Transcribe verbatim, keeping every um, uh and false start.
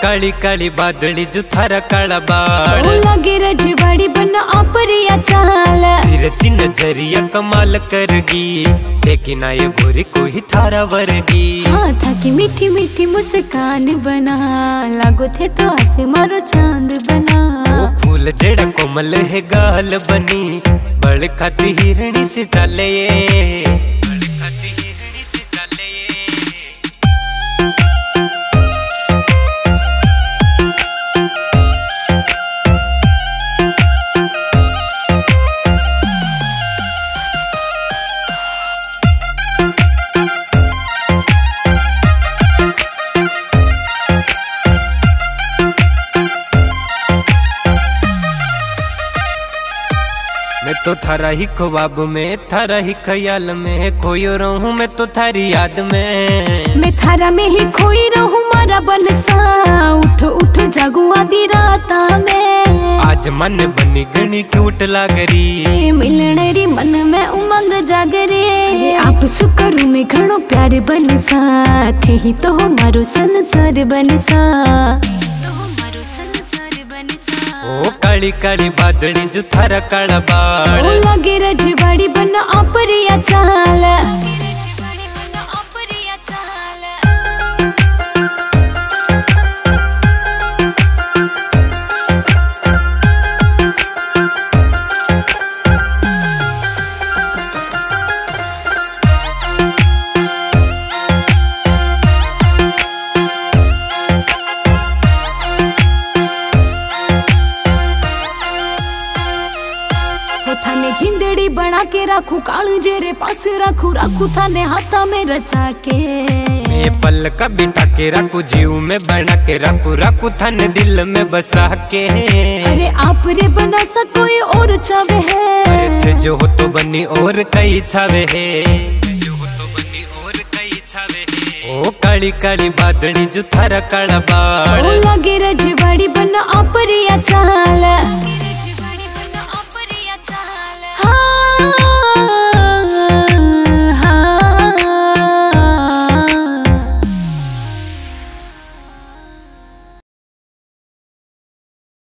काली काली बादली जो थारा काला बाल ओ लगे रजवाड़ी बना अपरिया चाल तिरछी नजरिया कमाल करगी लेकिन आये गोरी कोई थारा वर्गी। हाँ था कि मीठी मीठी मुस्कान बना लागो थे तो हंसे मारो चांद बना। वो फूल जेड़ा कोमल है गाल बनी बड़ खाती हिरणी से चले ये बड़ खाती हिरणी से चले ये। मैं तो थारा ही ख्वाब में थारा ही ख्याल में खोयो रहूं मैं तो थारी याद में। मैं थारा में ही खोई रहूं मारा बनसा उठ उठ जागू आधी राता में। आज मन बनी गणी क्यूट लागरी मिलने री मन में उमंग जागरे आप सुकरू में घणो प्यार बनसा थे ही तो मारो संसार बनसा। ओ काली काली बादली जो थारा काला बाल ओ लगे रजवाड़ी बना अपरिया चाल थाने जिंदड़ी बना के रखू कालू जेरे पास रखू रखू थाने हाथा में रचा के। मैं पल का बिठा के रखू जीव में बना के रखू रखू थाने दिल में बसा के। अरे आप रे बना सा कोई और छावे है अरे थे जो हो तो बनी और कई छावे है जो हो तो बनी और कई छावे है। ओ काली काली बादली जो थारा काला बाल ओ लगे रजवाड़ी बना अपरिया चाल